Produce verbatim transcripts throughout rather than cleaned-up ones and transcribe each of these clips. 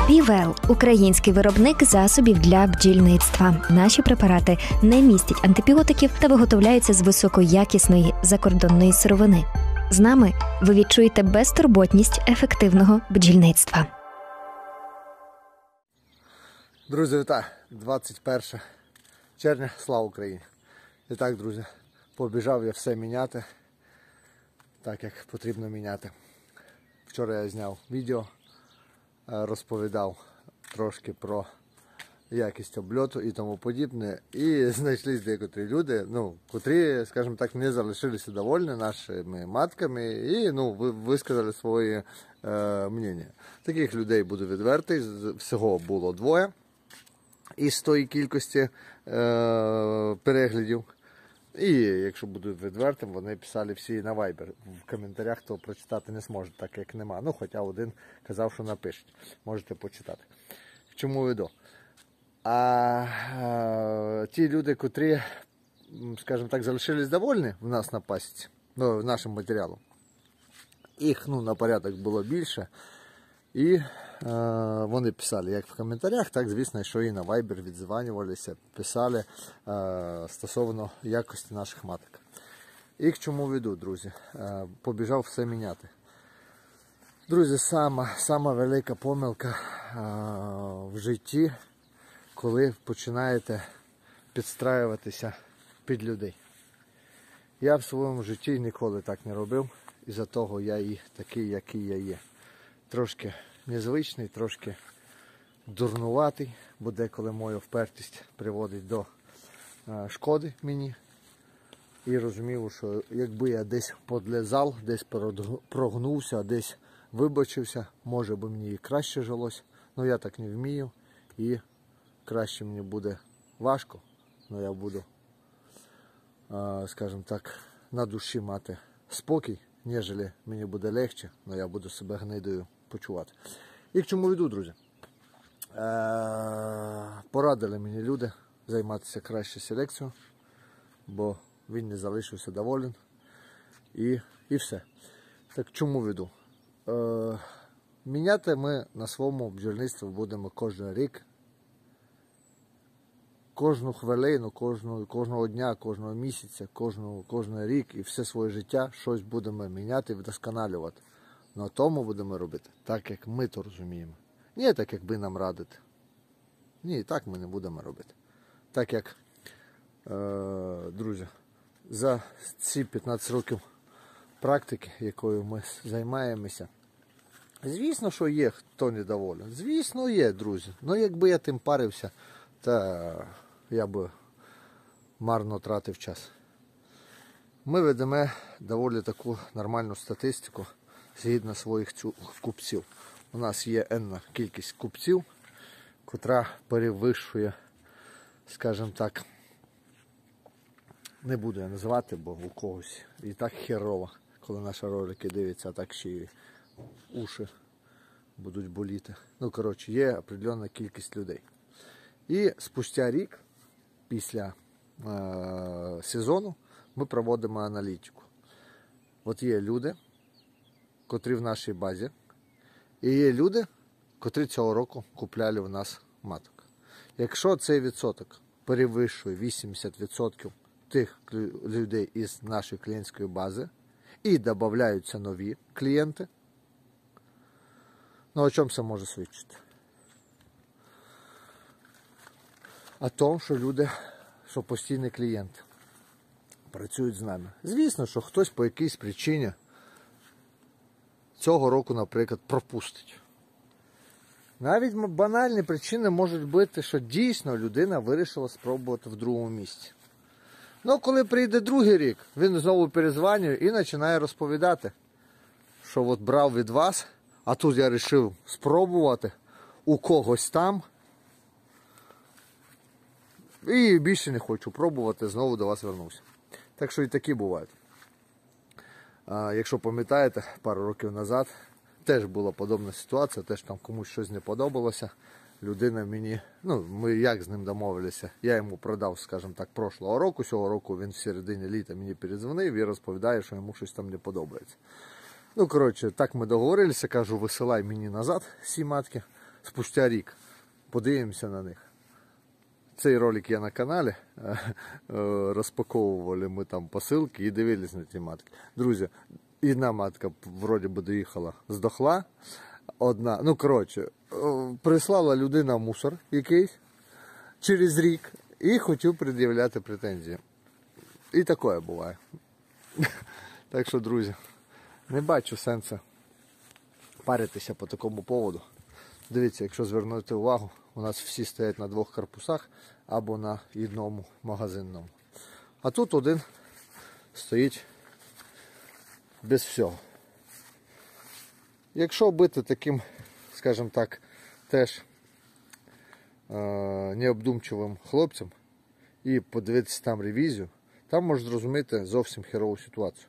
Півел – український виробник засобів для бджільництва. Наші препарати не містять антибіотиків та виготовляються з високоякісної закордонної сировини. З нами ви відчуєте безтурботність ефективного бджільництва. Друзі, вітаю! двадцять перше червня, слава Україні! І так, друзі, побіжав я все міняти, так як потрібно міняти. Вчора я зняв відео, розповідав трошки про якість обльоту і тому подібне. І знайшлись декотрі люди, ну, котрі, скажімо так, не залишилися довольні нашими матками і, ну, висказали своє е, мнення. Таких людей, буду відвертий, всього було двоє із тої кількості е, переглядів. І якщо буду відвертим, вони писали всі на Viber. В коментарях то прочитати не зможе, так як нема. Ну, хоча один казав, що напишуть. Можете почитати. Чому веду? А, а ті люди, котрі, скажімо так, залишились довольні в нас на пасіці, ну, в нашому матеріалу, їх, ну, на порядок було більше. І е, вони писали як в коментарях, так, звісно, що і на Viber відзванювалися, писали е, стосовно якості наших маток. І к чому веду, друзі? Е, побіжав все міняти. Друзі, сама, сама велика помилка е, в житті, коли починаєте підстраюватися під людей. Я в своєму житті ніколи так не робив, і за того я і такий, який я є. Трошки незвичний, трошки дурнуватий, бо деколи моя впертість приводить до е, шкоди мені. І розумів, що якби я десь подлезав, десь прогнувся, десь вибачився, може би мені і краще жилось. Але я так не вмію і краще мені буде важко, але я буду, е, скажімо так, на душі мати спокій, ніж мені буде легше, але я буду себе гнидою почувати. І к чому веду, друзі? Е, порадили мені люди займатися краще селекцією, бо він не залишився доволен. І, і все. Так чому веду? Е, міняти ми на своєму бджільництві будемо кожен рік. Кожну хвилину, кожного, кожного дня, кожного місяця, кожного, кожного рік і все своє життя щось будемо міняти і вдосконалювати. На тому будемо робити так, як ми то розуміємо. Не так, як ви нам радите. Ні, так ми не будемо робити. Так як, е, друзі, за ці п'ятнадцять років практики, якою ми займаємося, звісно, що є хто недоволен. Звісно, є, друзі. Ну, якби я тим парився, та я би марно тратив час. Ми ведемо доволі таку нормальну статистику згідно своїх купців. У нас є енна кількість купців, котра перевищує, скажімо так, не буду я називати, бо у когось і так херово, коли наші ролики дивляться, а так ще й уші будуть боліти. Ну, коротше, є определенна кількість людей. І спустя рік, після е, сезону, ми проводимо аналітику. От є люди, котрі в нашій базі, і є люди, котрі цього року купляли в нас маток. Якщо цей відсоток перевищує вісімдесят відсотків тих людей із нашої клієнтської бази і додаються нові клієнти, ну о чому це може свідчити? О тому, що люди, що постійні клієнти працюють з нами. Звісно, що хтось по якійсь причині цього року, наприклад, пропустить. Навіть банальні причини можуть бути, що дійсно людина вирішила спробувати в другому місці. Ну, коли прийде другий рік, він знову перезванює і починає розповідати, що от брав від вас, а тут я вирішив спробувати у когось там, і більше не хочу пробувати, знову до вас вернувся. Так що і такі бувають. А, якщо пам'ятаєте, пару років назад теж була подобна ситуація, теж там комусь щось не подобалося. Людина мені, ну, ми як з ним домовилися, я йому продав, скажімо так, прошлого року, цього року він в середині літа мені передзвонив і розповідає, що йому щось там не подобається. Ну, коротше, так ми договорилися, кажу, висилай мені назад всі матки, спустя рік. Подивимося на них. Цей ролик є на каналі. Розпаковували ми там посилки і дивились на ті матки. Друзі, одна матка вроді би доїхала, здохла. Одна, ну коротше, прислала людина мусор якийсь через рік і хотів пред'являти претензії. І таке буває. Так що, друзі, не бачу сенсу паритися по такому поводу. Дивіться, якщо звернути увагу, у нас всі стоять на двох корпусах або на одному магазинному. А тут один стоїть без всього. Якщо бути таким, скажімо так, теж е необдумчивим хлопцем і подивитися там ревізію, там можна зрозуміти зовсім херову ситуацію.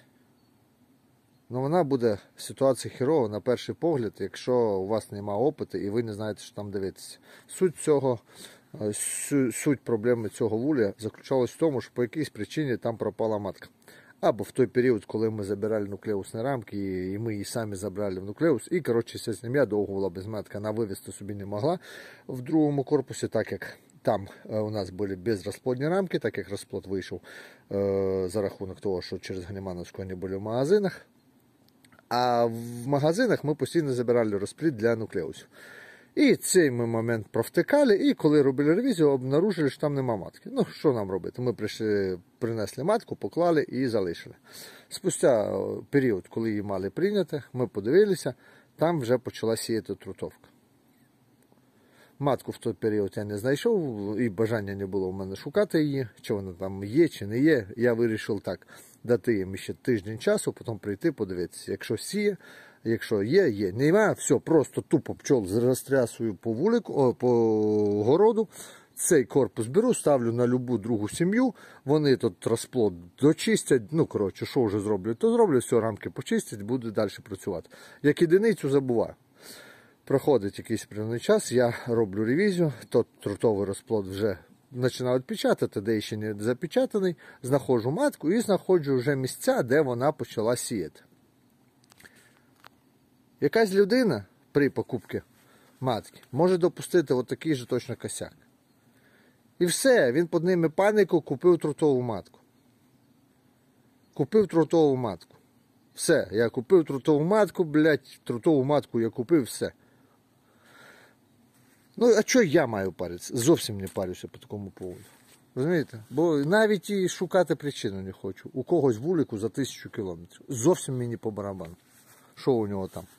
Ну вона буде ситуація херова на перший погляд, якщо у вас немає опиту і ви не знаєте, що там дивитися. Суть цього, суть проблеми цього вуля заключалась в тому, що по якійсь причині там пропала матка. Або в той період, коли ми забирали нуклеусні рамки, і ми її самі забрали в нуклеус, і, коротше, ця сім'я довго була без матки, вона вивезти собі не могла в другому корпусі, так як там у нас були безрозплодні рамки, так як розплод вийшов е за рахунок того, що через Ганімановську вони були в магазинах. А в магазинах ми постійно забирали розплід для нуклеусів. І цей ми момент провтикали, і коли робили ревізію, обнаружили, що там нема матки. Ну, що нам робити? Ми прийшли, принесли матку, поклали і залишили. Спустя період, коли її мали прийняти, ми подивилися, там вже почала сіяти трутовка. Матку в той період я не знайшов, і бажання не було в мене шукати її, чи вона там є, чи не є. Я вирішив так, дати їм ще тиждень часу, потім прийти, подивитися. Якщо сіє, якщо є, є. Нема, все, просто тупо пчол розтрясую по вулику, о, по городу. Цей корпус беру, ставлю на любу другу сім'ю, вони тут розплод дочистять, ну, коротше, що вже зроблю, то зроблю, все, рамки почистять, буду далі працювати. Як єдиницю забуваю. Проходить якийсь певний час, я роблю ревізію, тот трутовий розплод вже починаю відпечатати, де ще не запечатаний, знаходжу матку і знаходжу вже місця, де вона почала сіяти. Якась людина при покупці матки може допустити отакий же точно косяк. І все, він під ними панику купив трутову матку. Купив трутову матку. Все, я купив трутову матку, блядь, трутову матку я купив, все. Ну, а що я маю паритися? Зовсім не парюся по такому поводу. Розумієте? Бо навіть і шукати причину не хочу. У когось вулику за тисячу кілометрів. Зовсім мені по барабану. Що у нього там?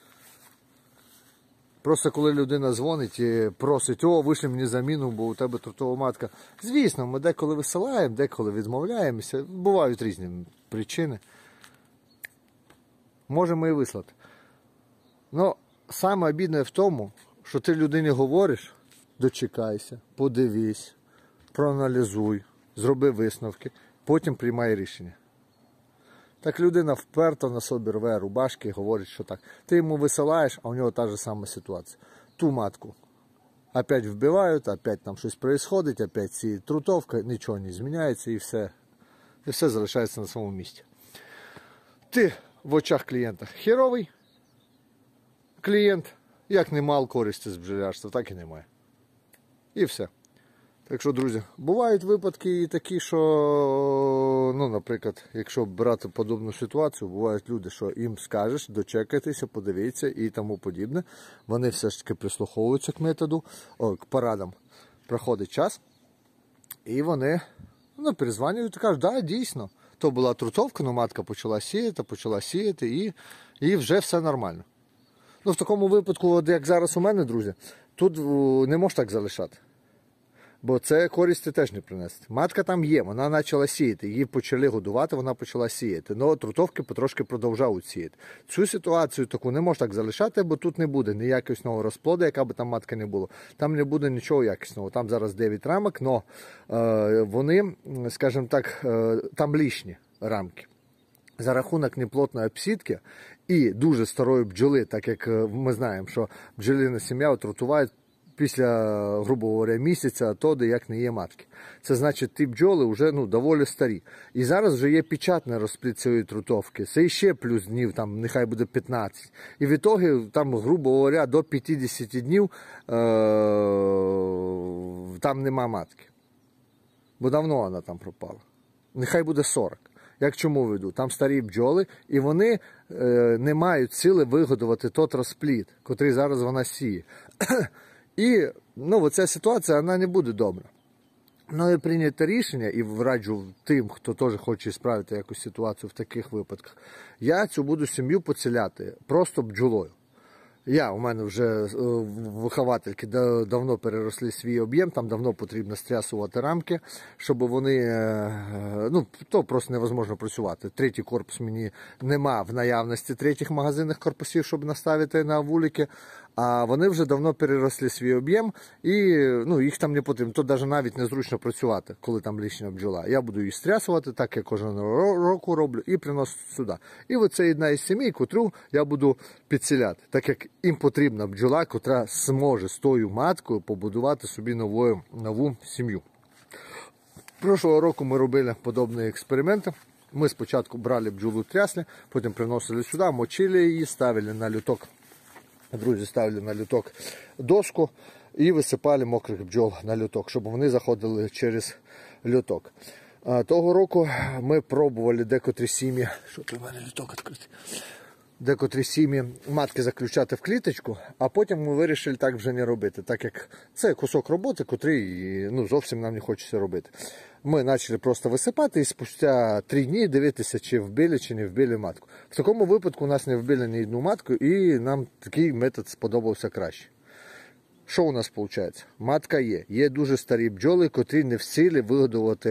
Просто коли людина дзвонить і просить, о, вийшли мені заміну, бо у тебе трутова матка. Звісно, ми деколи висилаємо, деколи відмовляємося. Бувають різні причини. Можемо і вислати. Но саме обідне в тому, що ти людині говориш, дочекайся, подивись, проаналізуй, зроби висновки, потім приймай рішення. Так людина вперто на собі рве рубашки і говорить, що так. Ти йому висилаєш, а у нього та ж сама ситуація. Ту матку опять вбивають, опять там щось відбувається, опять ці трутовка, нічого не зміняється і все, і все залишається на своєму місці. Ти в очах клієнта херовий клієнт, як не мав користі з бджолярства, так і немає. І все. Так що, друзі, бувають випадки і такі, що, ну, наприклад, якщо брати подобну ситуацію, бувають люди, що їм скажеш, дочекайтеся, подивіться і тому подібне. Вони все ж таки прислуховуються к методу, о, к порадам. Проходить час, і вони, ну, перезванюють і кажуть, да, дійсно, то була трутовка, але матка почала сіяти, почала сіяти, і, і вже все нормально. Ну, в такому випадку, от як зараз у мене, друзі, тут не можеш так залишати. Бо це користі теж не принести. Матка там є, вона почала сіяти, її почали годувати, вона почала сіяти. Але трутовки потрошки продовжують сіяти. Цю ситуацію таку не можна так залишати, бо тут не буде ніякого розплоду, яка би там матка не було. Там не буде нічого якісного. Там зараз дев'ять рамок, але е, вони, скажімо так, е, там лишні рамки. За рахунок неплотної обсідки і дуже старої бджоли, так як ми знаємо, що бджолина сім'я отрутувають після, грубо говоря, місяця, то де як не є матки. Це значить, ті бджоли вже ну, доволі старі. І зараз вже є печатний розплід цієї трутовки. Це ще плюс днів, там, нехай буде п'ятнадцять. І в ітогі, там, грубо говоря, до п'ятдесят днів е- там нема матки. Бо давно вона там пропала. Нехай буде сорок. Як чому веду? Там старі бджоли, і вони е, не мають сили вигодувати тот розплід, котрий зараз вона сіє. І ну, оця ситуація, вона не буде добра. Ну і прийняти рішення, і раджу тим, хто теж хоче справити якусь ситуацію в таких випадках, я цю буду сім'ю поціляти просто бджолою. Я, у мене вже виховательки давно переросли свій об'єм, там давно потрібно стрясувати рамки, щоб вони, ну, то просто невозможно працювати. Третій корпус мені нема в наявності третіх магазинних корпусів, щоб наставити на вулики, а вони вже давно переросли свій об'єм і ну, їх там не потрібно. То навіть навіть незручно працювати, коли там лишня бджола. Я буду її стрясувати, так як кожен року роблю, і приносити сюди. І оце одна із сімей, котру я буду підсіляти, так як їм потрібна бджола, котра зможе з тою маткою побудувати собі нову, нову сім'ю. Прошлого року ми робили подобні експерименти. Ми спочатку брали бджолу, трясли, потім приносили сюди, мочили її, ставили на люток. Друзі, ставили на люток доску і висипали мокрих бджол на люток, щоб вони заходили через люток. Того року ми пробували декотрі сім'ї, що тут у мене люток відкритий, декотрі сім'ї матки заключати в кліточку, а потім ми вирішили так вже не робити, так як це кусок роботи, котрий ну, зовсім нам не хочеться робити. Ми почали просто висипати і спустя три дні дивитися, чи вбили, чи не вбили матку. В такому випадку у нас не вбили ні одну матку, і нам такий метод сподобався краще. Що у нас виходить? Матка є. Є дуже старі бджоли, котрі не в силі вигодувати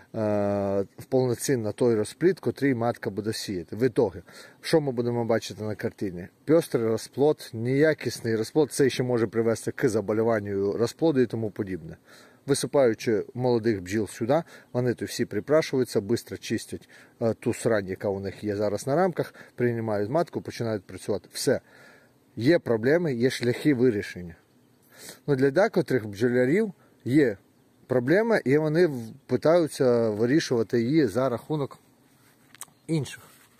е, повноцінно той розплід, котрий матка буде сіяти. В ітогі, що ми будемо бачити на картині? Пестрий розплод, неякісний розплод, це ще може привести к заболіванню розплоду і тому подібне. Висипаючи молодих бджіл сюди, вони тут всі припрашуються, швидко чистять е, ту срань, яка у них є зараз на рамках, приймають матку, починають працювати. Все. Є проблеми, є шляхи вирішення. Ну, для декотрих бджолярів є проблема, і вони намагаються вирішувати її за рахунок інших.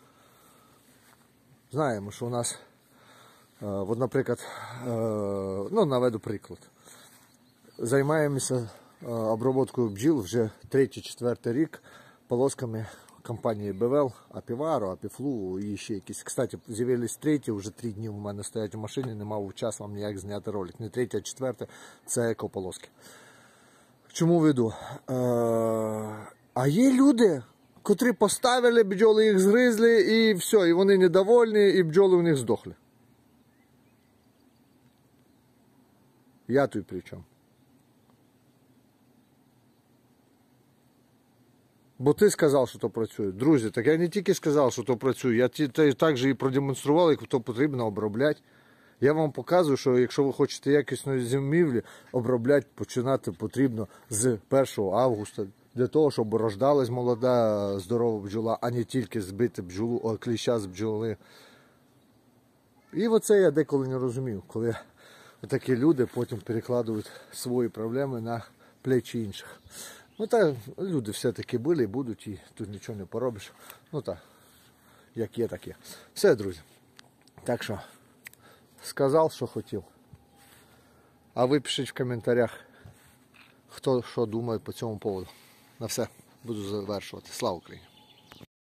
Знаємо, що у нас, е, от, наприклад, е, ну, наведу приклад. Займаємося е, обробкою бджіл вже третій-четвертий рік полосками компанії Бевел, Апіваро, Апіфлу і ще якісь. Кстати, з'явились треті, вже три дні у мене стоять у машині, не мав час вам ніяк зняти ролик. Не третє, а четверте, це екополоски. Чому веду? Е, а є люди, котрі поставили бджоли, їх згризли і все, і вони недовольні, і бджоли у них здохли. Я тут при чому? Бо ти сказав, що то працює. Друзі, так я не тільки сказав, що то працює, я також і продемонстрував, як то потрібно обробляти. Я вам показую, що якщо ви хочете якісної зимівлі, обробляти починати потрібно з першого августа, для того, щоб рождалась молода, здорова бджола, а не тільки збити бджолу, о, кліща з бджоли. І оце я деколи не розумів, коли такі люди потім перекладають свої проблеми на плечі інших. Ну так, люди все-таки були і будуть, і тут нічого не поробиш. Ну так, як є, так є. Все, друзі. Так що, сказав, що хотів. А ви пишіть в коментарях, хто що думає по цьому поводу. На все, буду завершувати. Слава Україні!